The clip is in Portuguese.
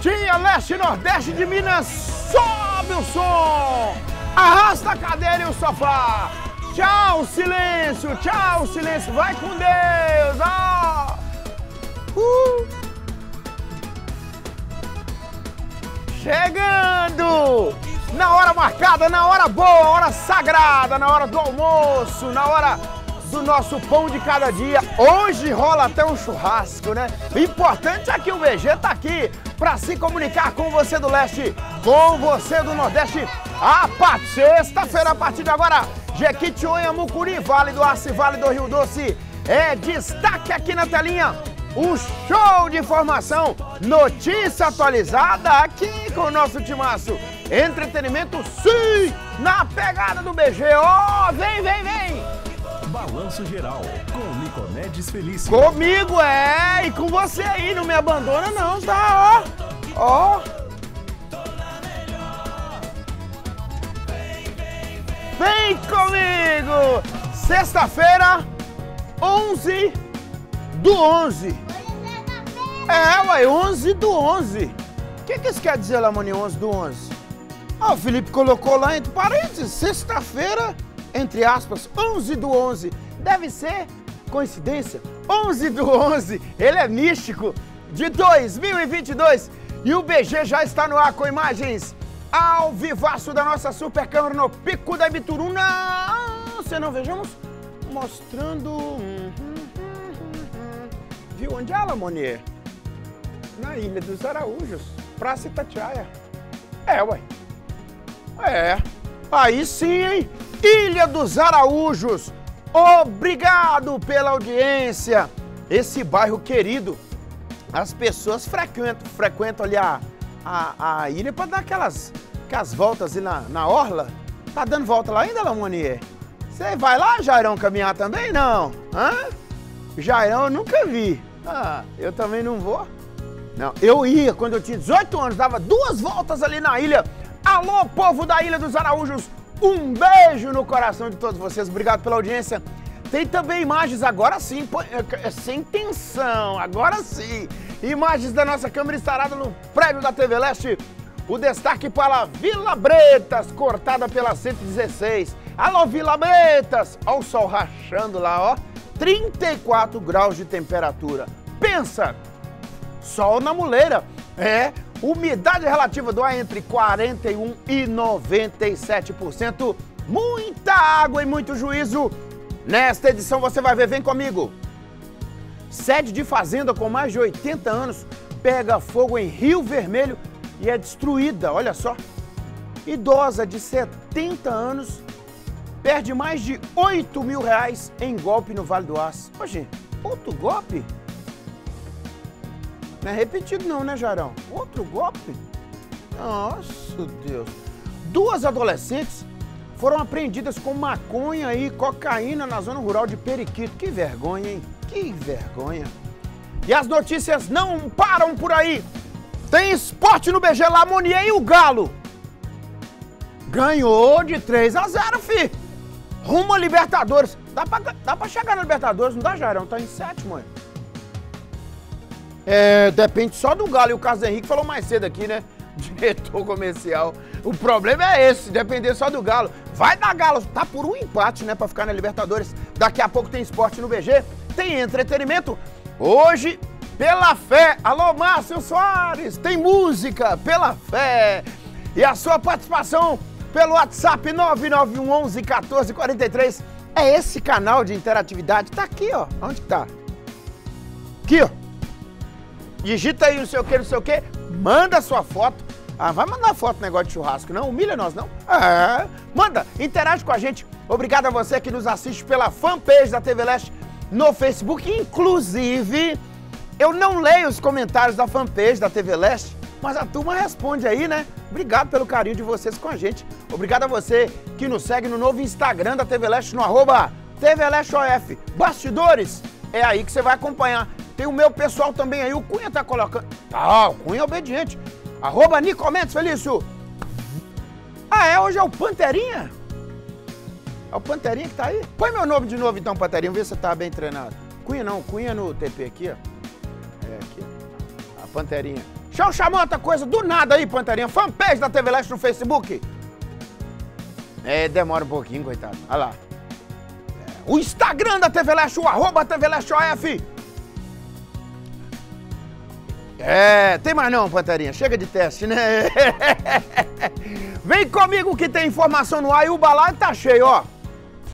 Nortinha, Leste e Nordeste de Minas, sobe o som! Arrasta a cadeira e o sofá! Tchau, silêncio! Tchau, silêncio! Vai com Deus! Ah! Chegando! Na hora marcada, na hora boa, hora sagrada, na hora do almoço, na hora do nosso pão de cada dia. Hoje rola até um churrasco, né? O importante é que o BG tá aqui para se comunicar com você do Leste, com você do Nordeste. Sexta-feira, a partir de agora, Jequitinhonha, Mucuri, Vale do Aço e Vale do Rio Doce. É destaque aqui na telinha. Um show de informação, notícia atualizada aqui com o nosso timaço. Entretenimento, sim, na pegada do BG. Ó, vem, vem, vem. Balanço Geral, com Nicomedes Felício. Comigo, e com você aí, não me abandona não, tá? Ó. Vem comigo! Sexta-feira, 11/11. Ué, 11/11. O que isso quer dizer lá, mano, 11/11? O Felipe colocou lá entre parênteses, sexta-feira, entre aspas, 11/11. Deve ser coincidência. 11/11, ele é místico, de 2022. E o BG já está no ar com imagens ao vivaço da nossa super câmera no Pico da Ibituruna. Se não vejamos, mostrando... Viu onde é, Lamonier? Na Ilha dos Araújos, Praça Itatiaia. Ué. Aí sim, hein? Ilha dos Araújos. Obrigado pela audiência. Esse bairro querido, as pessoas frequentam ali a ilha para dar aquelas voltas ali na orla. Tá dando volta lá ainda, Lamonier? Você vai lá, Jairão, caminhar também? Não. Jairão eu nunca vi. Eu também não vou. Não, eu ia quando eu tinha 18 anos, dava 2 voltas ali na ilha. Alô, povo da Ilha dos Araújos, um beijo no coração de todos vocês, obrigado pela audiência. Tem também imagens, agora sim, sem tensão, agora sim. Imagens da nossa câmera instalada no prédio da TV Leste. O destaque para Vila Bretas, cortada pela 116. Alô, Vila Bretas, olha o sol rachando lá, ó. 34 graus de temperatura. Pensa! Sol na muleira. Umidade relativa do ar entre 41% e 97%. Muita água e muito juízo. Nesta edição você vai ver, vem comigo. Sede de fazenda com mais de 80 anos pega fogo em Rio Vermelho e é destruída, olha só. Idosa de 70 anos perde mais de R$8 mil em golpe no Vale do Aço. Oxe, outro golpe? Não é repetido não, né, Jarão? Outro golpe? Nossa, Deus. 2 adolescentes foram apreendidas com maconha e cocaína na zona rural de Periquito. Que vergonha, hein? Que vergonha. E as notícias não param por aí. Tem esporte no BG, Lamonier e o Galo ganhou de 3-0, fi. Rumo a Libertadores. Dá pra chegar na Libertadores, não dá, Jairão? Tá em 7º, depende só do Galo. E o Carlos Henrique falou mais cedo aqui, né? Diretor comercial. O problema é esse, depender só do Galo. Vai dar Galo, tá por um empate, né, pra ficar na Libertadores. Daqui a pouco tem esporte no BG, tem entretenimento. Hoje, pela fé, alô, Márcio Soares, tem música, pela fé. E a sua participação pelo WhatsApp 991111443. É esse canal de interatividade, tá aqui, ó. Onde que tá? Aqui, ó. Digita aí não sei o que, manda sua foto. Vai mandar foto, negócio de churrasco, não? Humilha nós, não? Manda, interage com a gente. Obrigado a você que nos assiste pela fanpage da TV Leste no Facebook. Inclusive, eu não leio os comentários da fanpage da TV Leste, mas a turma responde aí, né? Obrigado pelo carinho de vocês com a gente. Obrigado a você que nos segue no novo Instagram da TV Leste, no @TVLesteOF. Bastidores, é aí que você vai acompanhar. Tem o meu pessoal também aí, o Cunha tá colocando. O Cunha é obediente. @Nicomedes Felício. Hoje é o Panterinha? É o Panterinha que tá aí? Põe meu nome de novo então, Panterinha, vê se você tá bem treinado. Cunha não, Cunha no TP aqui, ó. Aqui. A Panterinha. Deixa eu chamar outra coisa do nada aí, Panterinha. Fanpage da TV Leste no Facebook. Demora um pouquinho, coitado. Olha lá. O Instagram da TV Leste, o @ TV Leste OF. Tem mais não, Panterinha. Chega de teste, né? Vem comigo que tem informação no ar e o balaio tá cheio, ó.